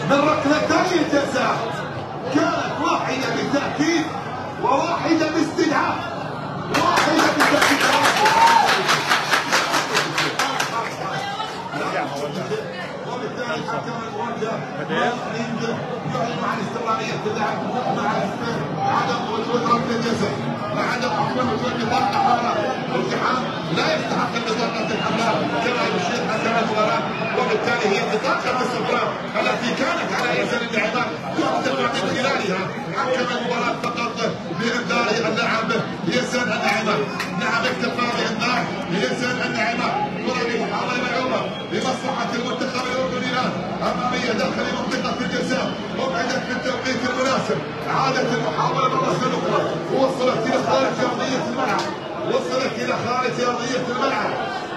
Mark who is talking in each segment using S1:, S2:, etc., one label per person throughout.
S1: من ركلتي الجزاء كانت واحدة بالتأكيد وواحدة باستدعاء. وبالتالي الحكم الموجه يعلن عن استمرارية اللعب مع عدم وجود ركلة جزاء، مع عدم حكم وجود بطاقة حمراء. التحام لا يستحق البطاقة الحمراء كما يشير حكم المباراة، وبالتالي هي بطاقة الصفراء التي كانت على يسار اللاعبات يحتم من خلالها حكم المباراة فقط بإنذار اللاعب ياسر النعيمة. نعم اكتفى بإنذار ياسر النعيمة. كرة محاولة ملعوبة لمصلحة المنتخب الأردني الآن أمامية داخل منطقة الجزاء، أبعدت في التوقيت المناسب. عادت المحاولة مرة أخرى ووصلت إلى خارج أرضية الملعب، وصلت إلى خارج أرضية الملعب.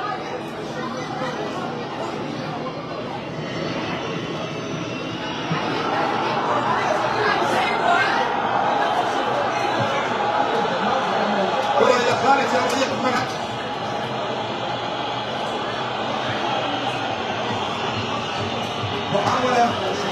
S1: كرة إلى خارج أرضية الملعب. محاولة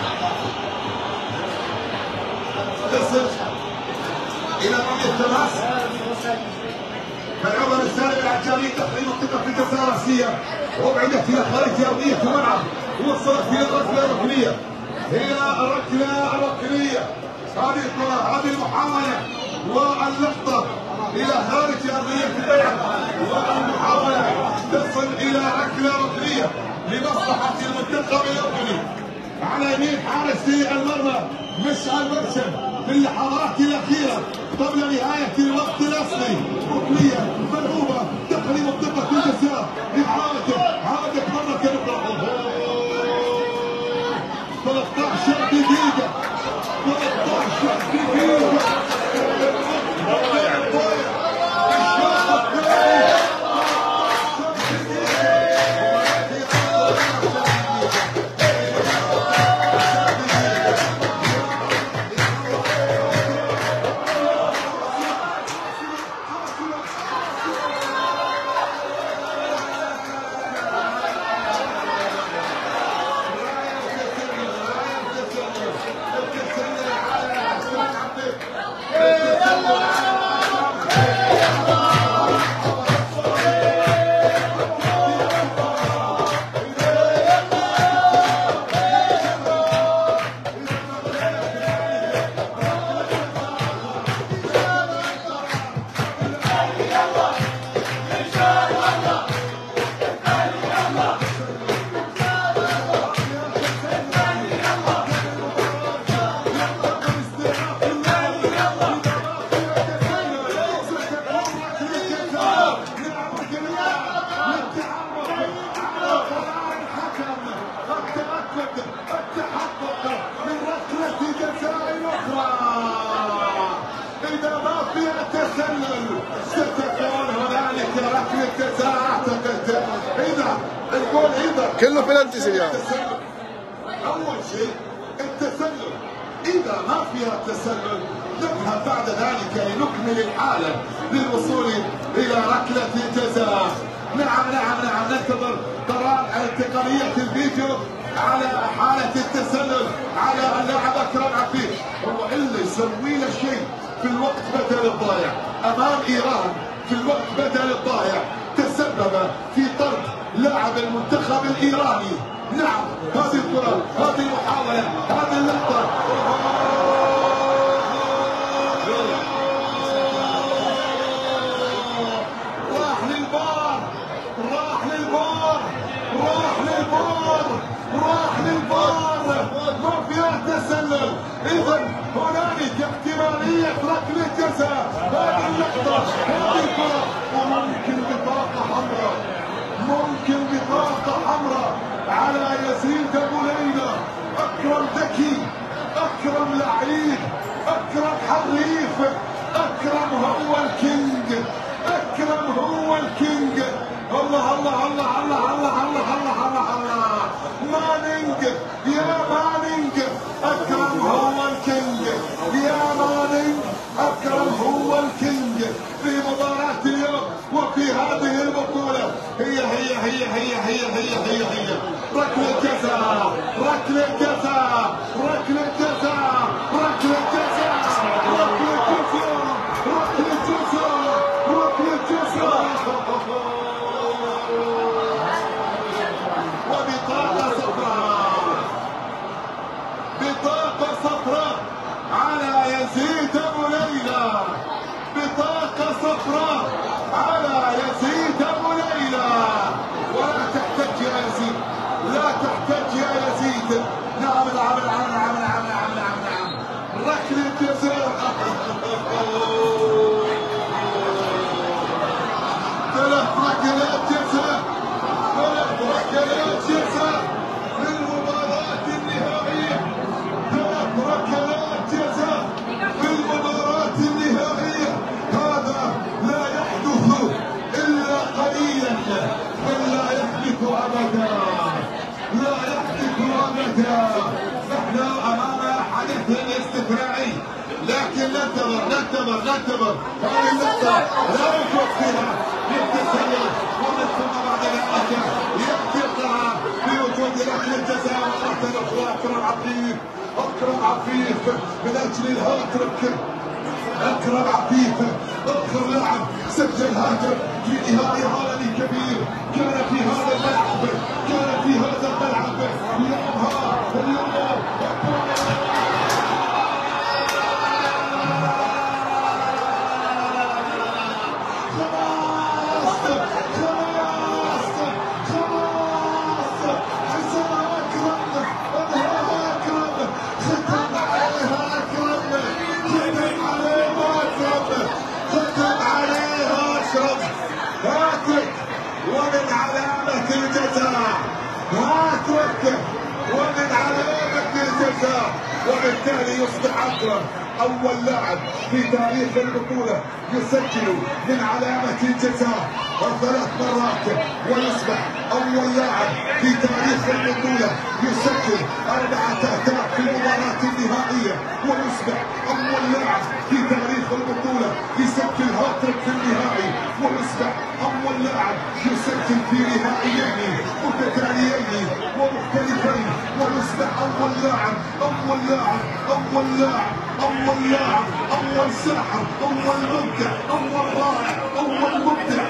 S1: تصل إلى رمي التماس. ملعوبة للسالم العجاري داخل منطقة الجزاء الرأسية، وابعدت إلى خارج أرضية الملعب، وصلت إلى الركلة الركنية. هي الركلة الركنية. هذه الكرة، هذه المحاولة واللقطة إلى خارج أرضية الملعب، والمحاولة تصل إلى ركلة ركنية لمصلحة المنتخب الأردني على يمين حارس المرمى مشعل مرشد في اللحظات الأخيرة قبل نهاية الوقت الأصلي. ركنية ملعوبة داخل منطقة الجزاء عادت مرة أخرى. 13 دقيقة 13 دقيقة
S2: كله بلنتي اليوم.
S1: اول شيء التسلل، اذا ما فيها تسلل نذهب بعد ذلك لنكمل الحاله للوصول الى ركله الجزاء. نعم ننتظر قرار تقنيه الفيديو على حاله التسلل على اللاعب اكرم عفيف. هو اللي يسوي له شيء في الوقت بدل الضايع امام ايران، في الوقت بدل الضايع تسبب في طرد لاعب المنتخب الايراني. نعم هذه الكرة، هذه المحاولة، هذه اللقطة. راح للفار، راح للفار، راح للفار، راح للفار، ما فيها تسلل. اذا هنالك احتمالية ركلة جزاء. هذه اللقطة، هذه الكرة، وممكن بطاقة حمراء، ممكن بطاقة حمراء على يزيد ابو ليلى. اكرم ذكي، اكرم لعيب، اكرم حريف، اكرم هو الكينج، اكرم هو الكينج. الله الله الله الله الله الله الله الله الله. مانينج يا مانينج، اكرم هو الكينج يا مانينج، اكرم هو الكينج في مباراة اليوم وفي هذه البطولة. هي ركلة جزاء، ركلة ركلة جزاء، ركلة جزاء، ركلة جزاء، ركلة جزاء، ركلة جزاء، ركلة جزاء. وبطاقة صفراء، بطاقة صفراء على يزيد أبو ليلى، بطاقة صفراء على يزيد أبو ليلى. ولا تحتاج يا يزيد، لا تحتاج يا يزيد. نعم نعم نعم نعم نعم نعم نعم نعم. ركلة جزاء. ثلاث ركلات جزاء، ثلاث ركلات جزاء في المباراة النهائية، ثلاث ركلات جزاء في المباراة النهائية. هذا لا يحدث إلا قليلا، بل لا يحدث أبدا، لا يحدث أبدا. نحن أمام حدث استثنائي، لكن ننتظر هذه اللقطة لا يفوت فيها للتسلل، ومن ثم بعد ذلك يأتي القرار بوجود ركلة جزاء مرة أخرى. أكرم عفيف، أكرم عفيف من أجل الهاتريك. أكرم عفيف آخر لاعب سجل هاتريك في نهائي عالمي كبير كان في هذا الملعب، كان في هذا الملعب يومها اليوم. ومن علامة الجزاء هاتريك، ومن علامة الجزاء، وبالتالي يصبح أكرم أول لاعب في تاريخ البطولة يسجل من علامة الجزاء 3 مرات، ويصبح أول لاعب في تاريخ البطولة يسجل 4 أهداف في المباراة النهائية، ويصبح أول لاعب في تاريخ البطولة يسجل هاتريك في النهائي، ويصبح أول لاعب يسجل في نهائيين متتاليين ومختلفين، ويصبح أول لاعب أول ساحر، أول مبدع، أول رائع، أول مبدع.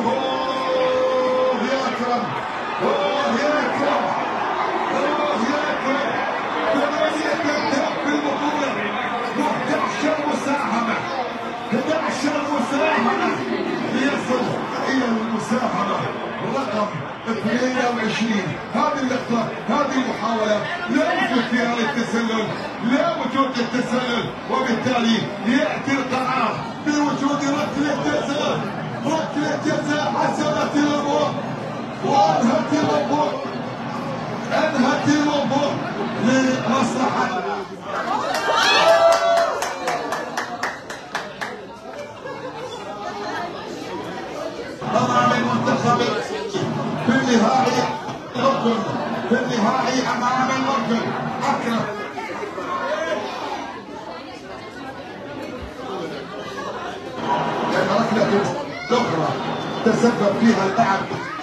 S1: يا أكرم، يا أكرم، يا أكرم. 8 أهداف في البطولة و11 مساهمة، 11 مساهمة ليصل إلى المساهمة رقم 22. هذه اللقطة، هذه المحاولة لا وجود فيها للتسلل، لا وجود للتسلل، وبالتالي يأتي القرار بوجود ركلة جزاء، ركلة جزاء حسمت الأمور وأنهت الأمور، أنهت الأمور لمصلحة أمام المنتخب في النهائي الأردن، في النهائي أمام الأردن. أكرم ركلة أخرى تسبب فيها اللاعب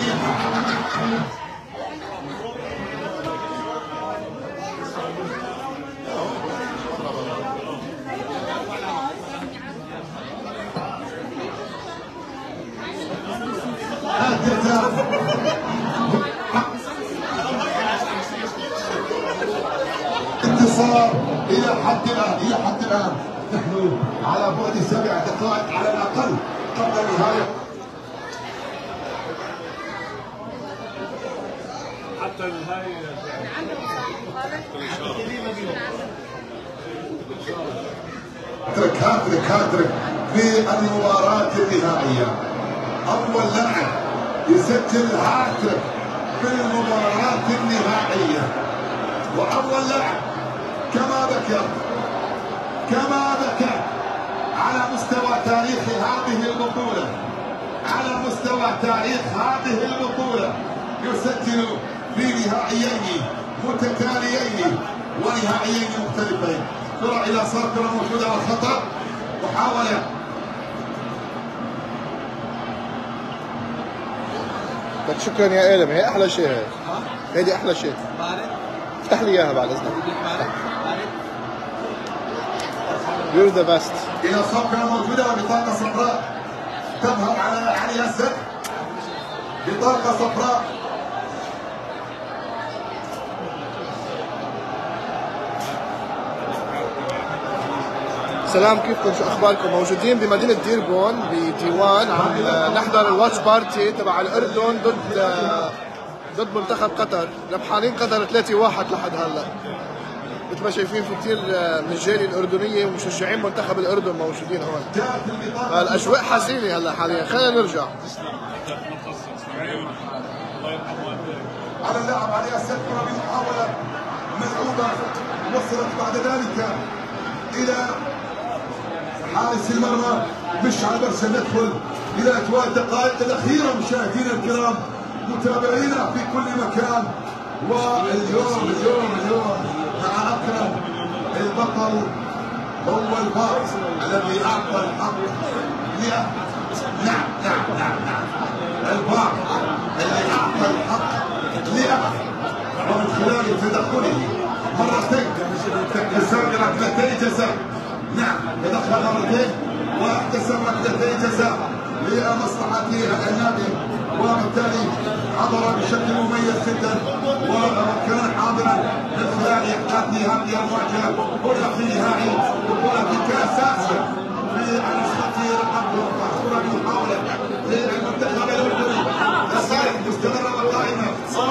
S1: انتصار الى حد الان، نحن على بعد 7 دقائق على الاقل قبل النهايه.
S3: حتى النهايه
S1: هاتريك في المباراة النهائية. أول لاعب يسجل هاتريك في المباراة النهائية، وأول لاعب كما ذكر على مستوى تاريخ هذه البطولة، على مستوى تاريخ هذه البطولة يسجل في نهائيين متتاليين ونهائيين مختلفين. كرة إلى صار كرة موجودة والخطأ، محاولة
S2: شكرا يا إلم. هي أحلى شيء، هيدي أحلى شيء. افتح لي اياها بعد اذنك. You're the best.
S1: الى صفقه موجوده وبطاقه صفراء تظهر على علي اسد. بطاقه صفراء.
S2: سلام، كيفكم؟ شو اخباركم؟ موجودين بمدينه ديربون بديوان عم نحضر الواتش بارتي تبع الاردن ضد منتخب قطر. ربحانين قطر 3-1 لحد هلا. مثل ما شايفين في كثير من الجاليه الاردنيه ومشجعين منتخب الاردن موجودين هون. فالاجواء حزينه هلا حاليا. خلينا نرجع.
S1: على اللاعب علي اسد كره بمحاوله ملعوبه وصلت بعد ذلك الى حارس المرمى. مش على برشا ندخل الى اجواء الدقائق الاخيره مشاهدينا الكرام متابعينا في كل مكان. واليوم مع اكرم البطل هو الفار الذي اعطى الحق نعم الفار الذي اعطى الحق ومن خلال تدخله مرتين احتساب ركلتي جزاء. نعم تدخل مرتين واحتسب ركلتي جزاء لمصلحة النادي، وبالتالي حضر بشكل مميز جدا وكان حاضرا من خلال احداث هذه المواجهه هنا في نهائي بطولة كاس اسيا في النسخة رقم 14 بمحاولة للمنتخب الاردني. رسائل مستمرة وقائمة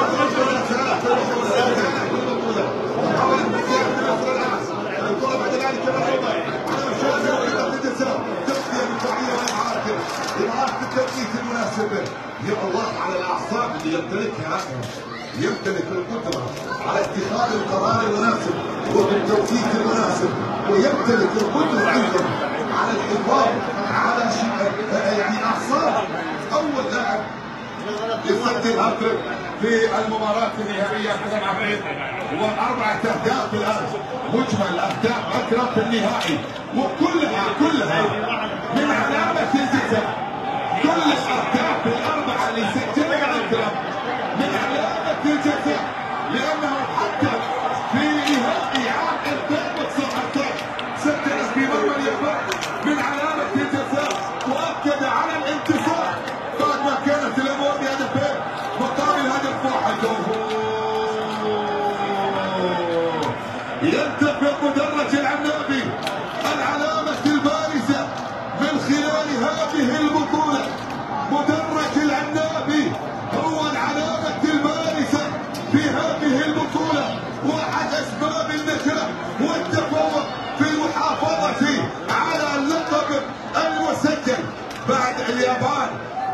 S1: محاولة مصر الامس الكرة بعد ذلك مضروبة على مشاهد ضربة جزاء. تغطية دفاعية إمعاف بالتوقيت المناسب. يا الله على الأعصاب اللي يمتلك القدرة على اتخاذ القرار المناسب وبالتوقيت المناسب، ويمتلك القدرة أيضا على الحفاظ على يعني أعصاب أول لاعب يسجل هاتريك في المباراة النهائية حسن عبيد، وأربعة أهداف الآن مجمل أهداف أكرم في النهائي، وكلها من علامة الجزاء. كل الأهداف الأربعة اللي سجلها أكرم من علامة الجزاء، لأنه حتى في نهائي عام 2019 سجل في مرمى اليابان من علامة الجزاء، وأكد على الانتصار بعد ما كانت الأمور بهدفين مقابل هدف واحد. ينتفض مدرج العنابي العلامة البارزة من خلال هذه البطولة. مدرج العنابي هو العلامة البارزة في هذه البطولة، واحد أسباب النجاح والتفوق في المحافظة على اللقب المسجل بعد اليابان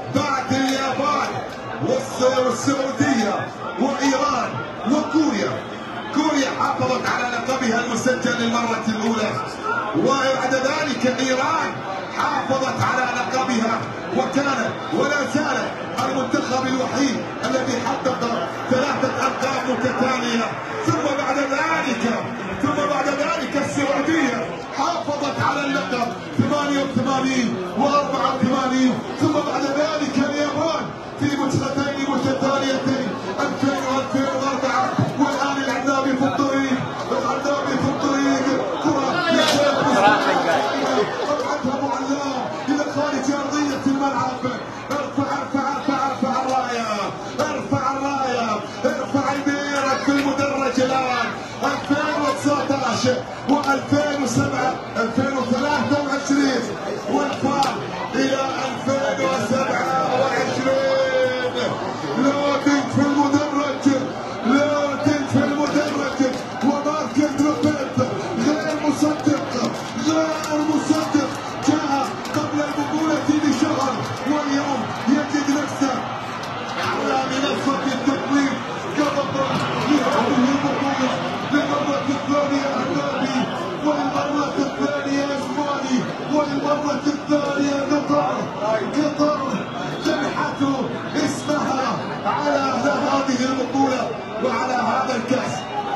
S1: والسعودية وإيران وكوريا. كوريا حافظت على لقبها المسجل للمرة الأولى، وبعد ذلك إيران حافظت على لقبها وكانت ولا زالت المنتخب الوحيد الذي حقق 3 ألقاب متتالية. ثم بعد ذلك السعودية حافظت على اللقب 88 و84. ثم بعد ذلك اليابان في نسختين متتاليتين 2000 و2004. والآن العنابي في الطريق كرة رفعتها معلم إلى خارج أرضية الملعب. ارفع الراية، ارفع يمينك في المدرج الآن. 2019 و2007 2023 والفار إلى 2027. لكن في المدرج وماركن روبرت غير مصدق جاء قبل البطولة بشهر، واليوم يجد نفسه على منصة التتويج كبطل لهذه البطولة للمرة الثانية عنابي، وللمرة الثانية اسباني، وللمرة الثانية قطر تنحت اسمها على هذه البطولة وعلى هذا الكأس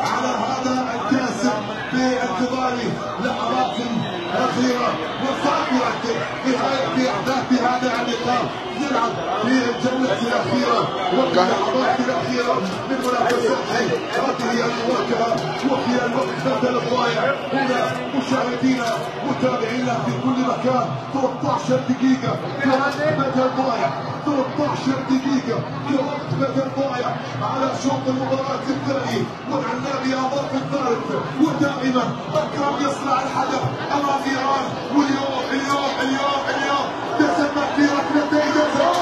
S1: بانتظار لحظات أخيرة وصافرة في أحداث هذا اللقاء. نلعب في الجولة الأخيرة واللحظات الأخيرة من منافسات هذه المواجهة وفي الوقت بدل الضايع. هنا مشاهدينا متابعينا في كل مكان 13 دقيقة في وقت بدل ضايع، 13 دقيقة في وقت بدل ضايع على شوط المباراة الثاني، والعنابي أضاف الثالث. ودائما أكرم يصنع الحدث أمام إيران، واليوم تسبب في ركلتي جزاء.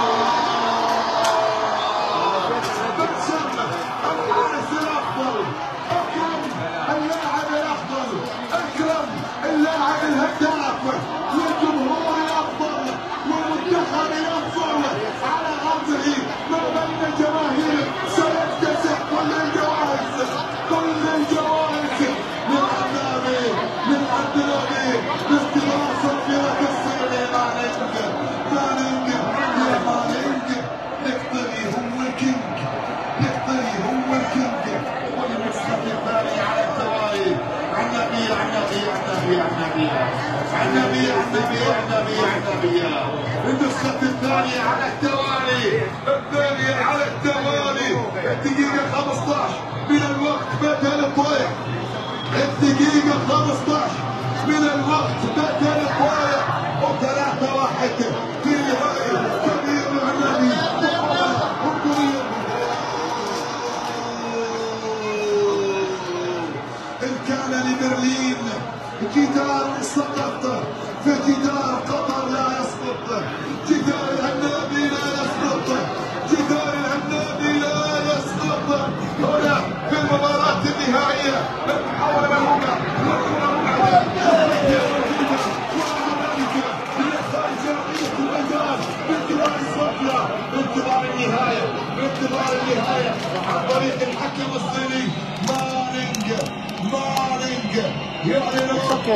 S1: الحارس الأفضل أكرم، اللاعب الأفضل أكرم، اللاعب الهداف والجمهور الأفضل والمنتخب الأفضل على أرضه ما بين الجماهير سيكتسح كل الجوائز من عنابي باستمرار صفيرة السير. مانينج نقطري هو الكينج، والمسحب الثاني على التوالي. عنابي النسخة الثانية على التوالي، الدقيقة 15 من الوقت بدل الضايع، الدقيقة 15 من الوقت بدل الضايع، و3-1 في نهاية كبير العنابي. إن كان لبرلين جدار سقط، فجدار قطر لا يسقط، جدار العنابي لا يسقط، هنا في المباراة النهائية المحاولة الأولى بانتظار النهاية عن طريق الحكم الصيني. مانينج يعلن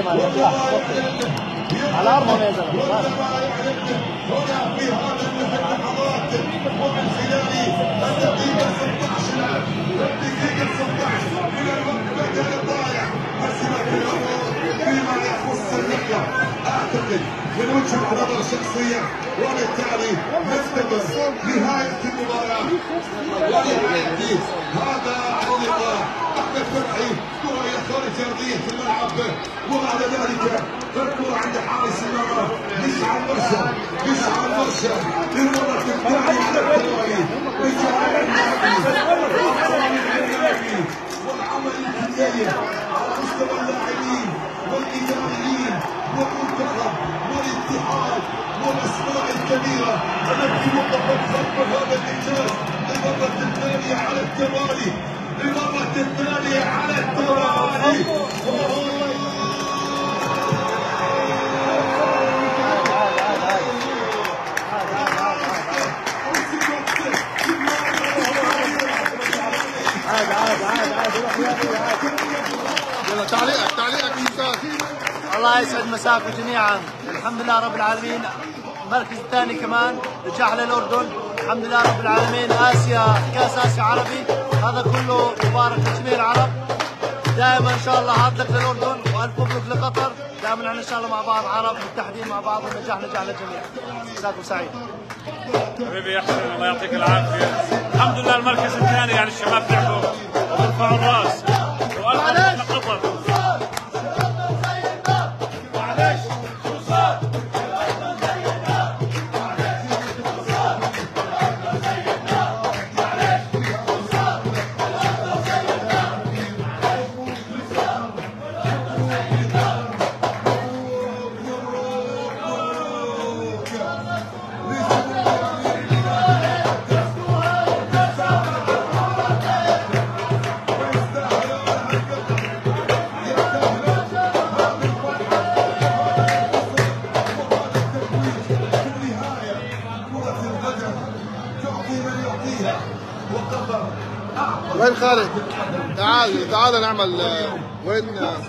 S4: على أرضهم يا زلمة
S1: هنا في هذه اللحظات ومن خلال الدقيقة 16 من الوقت بدل الضايع. حسمت الأمور فيما يخص اللحظة أعتقد من وجهة نظر شخصية، وبالتالي نفتقد نهاية المباراة ونهاية هذا اللقاء. أحمد فتحي كرة إلى خارج أرضية الملعب، وبعد ذلك الكرة عند حارس المرمى يسعى المرشد للمرة الثانية على التوالي. والعمل الكتير على مستوى اللاعبين والإداريين والمنتخب والاتحاد والأسماء الكبيرة التي وقفت خلف هذا الإنجاز للمرة الثانية على التوالي.
S2: يلا تعليقك استاذ.
S4: الله يسعد مساكم جميعا. الحمد لله رب العالمين، المركز الثاني كمان نجاح للاردن. الحمد لله رب العالمين. كاس اسيا عربي، هذا كله مبارك لجميع العرب. دائما ان شاء الله هارد لك للاردن والف مبروك لقطر. دائما احنا ان شاء الله مع بعض عرب متحدين مع بعض، والنجاح نجاح للجميع. مساكم سعيد.
S3: حبيبي احسن، الله يعطيك العافيه. الحمد لله المركز الثاني، يعني الشباب تعبوا ورفعوا الراس والف مبروك لقطر.
S2: وين خالد؟ تعال نعمل وين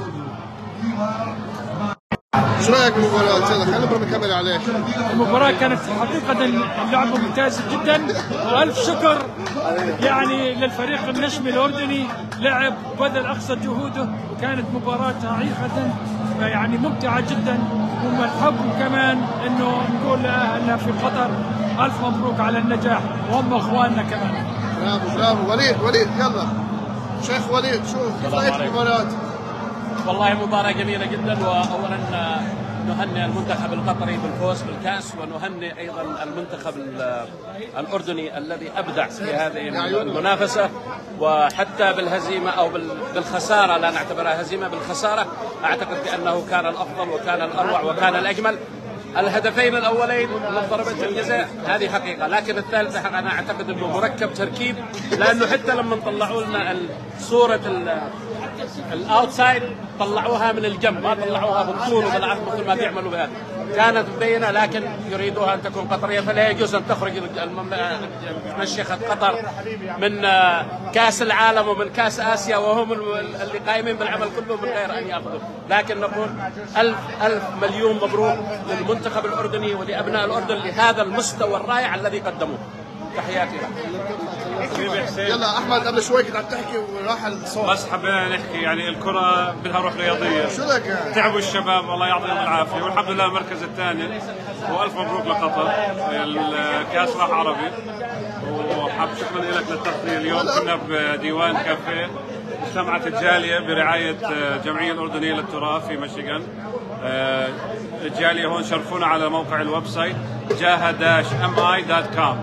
S2: شو رايك بالمباراة؟ خلينا نبرم نكمل عليه.
S5: المباراة كانت حقيقة اللعبة ممتازة جدا، وألف شكر يعني للفريق النشمي الأردني، لعب وبذل أقصى جهوده، وكانت مباراة حقيقة يعني ممتعة جدا. ومن الحب كمان إنه نقول لأهلنا في قطر الف مبروك على النجاح، وهم اخواننا كمان.
S2: برافو برافو. وليد يلا شيخ وليد، شوف كيف رايت المباراة؟
S6: والله مباراة جميلة جدا، وأولا نهنئ المنتخب القطري بالفوز بالكأس، ونهنئ أيضا المنتخب الأردني الذي أبدع في هذه المنافسة. وحتى بالهزيمة أو بالخسارة، لا نعتبرها هزيمة، بالخسارة أعتقد بأنه كان الأفضل وكان الأروع وكان الأجمل. الهدفين الأولين من ضربة الجزاء هذه حقيقة، لكن الثالثة أنا أعتقد أنه مركب تركيب، لأنه حتى لما طلعوا لنا صورة الاوتسايد طلعوها من الجنب، ما طلعوها بالطول وبالعرض مثل ما بيعملوا بها، كانت مبينه، لكن يريدوها ان تكون قطريه، فلا يجوز ان تخرج مشيخه قطر من كاس العالم ومن كاس اسيا وهم اللي قايمين بالعمل كله من غير ان ياخذوا. لكن نقول الف مليون مبروك للمنتخب الاردني ولابناء الاردن لهذا المستوى الرائع الذي قدموه. تحياتي لك.
S2: يلا احمد، قبل شوي كنت عم تحكي وراح الصوت،
S3: بس حبينا نحكي يعني الكرة بدها روح رياضية.
S2: شو لك؟
S3: تعبوا الشباب الله يعطيهم العافية، والحمد لله المركز الثاني، والف مبروك لقطر. الكاس راح عربي، وحاب شكرا لك للتغطية. اليوم كنا بديوان كافيه، اجتمعت الجالية برعاية الجمعية الأردنية للتراث في ميشيغان. الجالية هون شرفونا على موقع الويب سايت jaha-mi.com،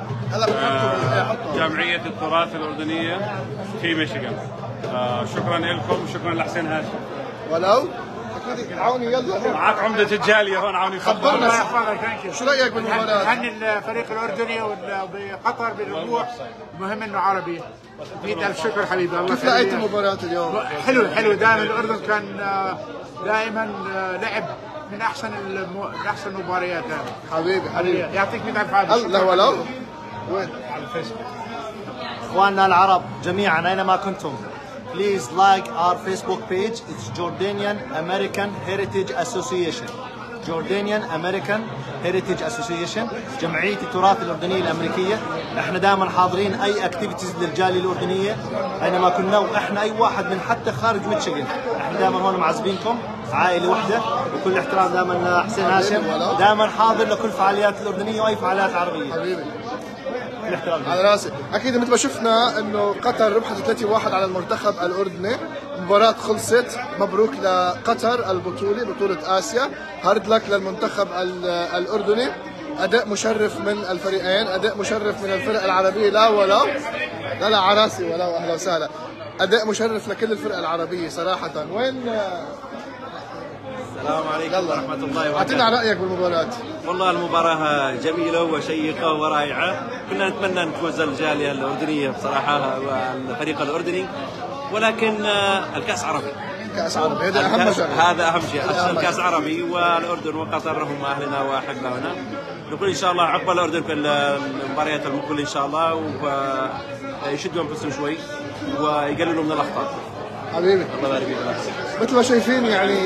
S3: جمعية التراث الأردنية في ميشيغان. شكرا لكم، شكرا لحسين هاشم.
S2: ولو اكيد عوني. يلا
S3: معك عمدة الجالية هون، عوني
S2: خبرنا شو رايك بالمباراة؟
S7: هني الفريق الأردني وبقطر بالربوع، مهم انه عربي. 100,000 شكر حبيبي. الله
S2: كيف لقيت المباراة اليوم؟
S7: حلو دائما الأردن كان دائما لعب من احسن المباريات.
S2: حبيبي
S7: يعطيك 100,000 عافية.
S2: الله. ولو وين؟
S7: على الفيسبوك.
S4: اخواننا العرب جميعا اينما كنتم، please like our Facebook page. It's Jordanian American Heritage Association. Jordanian American Heritage Association، جمعية التراث الأردنية الأمريكية. احنا دائما حاضرين اي اكتيفيتيز للجالية الأردنية اينما كنا، واحنا اي واحد من حتى خارج ميشيغان احنا دائما هون معزبينكم، عائلة وحدة. وكل احترام دائما لحسين هاشم، دائما حاضر لكل فعاليات الأردنية واي فعاليات عربية.
S2: حبيبي
S4: الاحترام
S2: على راسي. اكيد مثل ما شفنا انه قطر ربحت 3-1 على المنتخب الاردني. المباراة خلصت، مبروك لقطر البطولة، بطولة اسيا. هارد لك للمنتخب الاردني. اداء مشرف من الفريقين، اداء مشرف من الفرق العربية. لا على راسي. ولو اهلا وسهلا. اداء مشرف لكل الفرق العربية صراحة. وين؟
S8: السلام عليكم ورحمة الله وبركاته.
S2: اعطينا رأيك بالمباراة.
S8: والله المباراة جميلة وشيقة ورائعة، كنا نتمنى أن تفوز الجالية الأردنية بصراحة والفريق الأردني، ولكن الكأس عربي.
S2: كأس عربي هذا أهم شيء.
S8: هذا أهم شيء. الكأس عربي، والأردن وقطر هم أهلنا وأحبابنا. نقول إن شاء الله عقبال الأردن في المباريات المقبلة إن شاء الله، ويشدوا أنفسهم شوي ويقللوا من الأخطاء.
S2: حبيبي
S8: الله يبارك فيك.
S2: مثل ما شايفين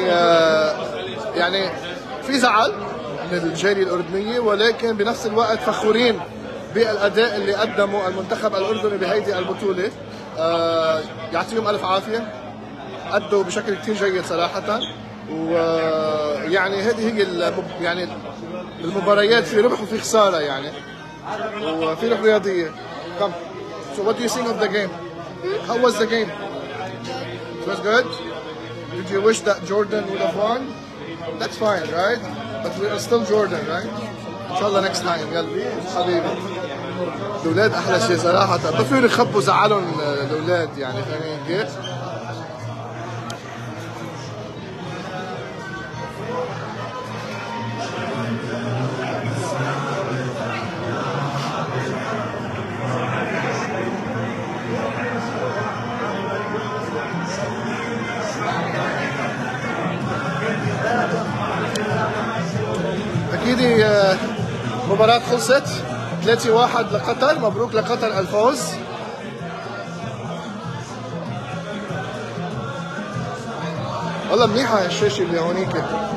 S2: يعني في زعل من الجالية الأردنية، ولكن بنفس الوقت فخورين بالأداء اللي قدمه المنتخب الأردني بهيدي البطولة. يعطيهم ألف عافية، أدوا بشكل كتير جيد صراحة. ويعني هذه هي يعني المباريات، في ربح وفي خسارة يعني، وفي روح رياضية. Come. So what do you think of the game? How was the game? It was good? Did you wish that Jordan would have won? That's fine, right? But we are still Jordan, right? إن شاء الله next time. يلا حبيبي. الأولاد أحلى شيء صراحة، ما فيهم يخبوا زعلهم الأولاد يعني، فاهمين كيف؟ أكيد مباراة خلصت 3-1 لقطر. مبروك لقطر الفوز. والله منيحة الشاشة اللي هونيك.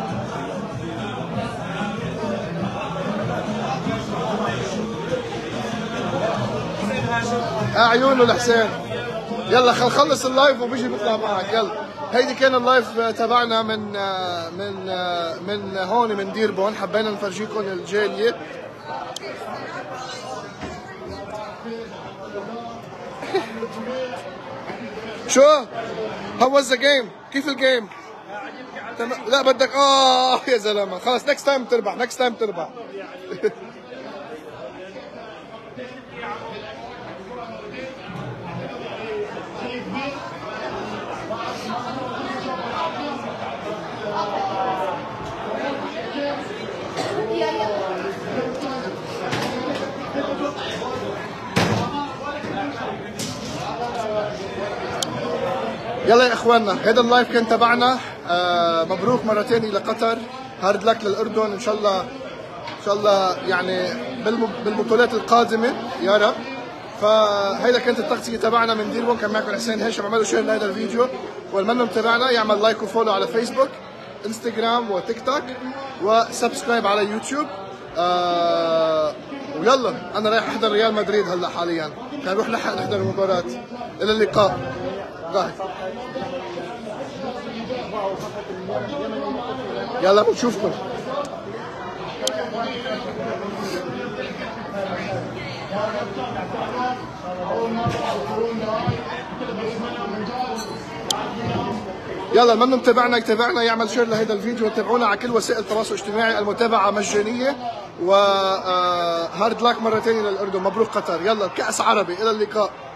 S2: عيونه لحسين. يلا خلص اللايف وبيجي بيطلع معك. يلا هيدي كان اللايف تبعنا من هون من ديربون. حبينا نفرجيكم الجالية. شو؟ How was the game؟ كيف الجيم؟ لا بدك يا زلمه خلاص next time تربح يلا يا اخواننا هذا اللايف كان تبعنا. مبروك مرة ثانية لقطر، هارد لك للاردن، ان شاء الله يعني بالبطولات القادمة يا رب. فهيدا كانت التغطية تبعنا من ديربون، كان معكم حسين هاشم. اعملوا شير لهذا الفيديو، والمنهم تبعنا يعمل لايك وفولو على فيسبوك انستغرام وتيك توك وسبسكرايب على يوتيوب. ويلا انا رايح احضر ريال مدريد هلا حاليا، كان نروح نحضر المباراة. الى اللقاء. باي. يلا بنشوفكم. يلا المنو متابعنا يتابعنا يعمل شير لهذا الفيديو، وتابعونا على كل وسائل التواصل الاجتماعي، المتابعة مجانية. وهارد لاك مرة ثانية للأردن، مبروك قطر. يلا كأس عربي، إلى اللقاء.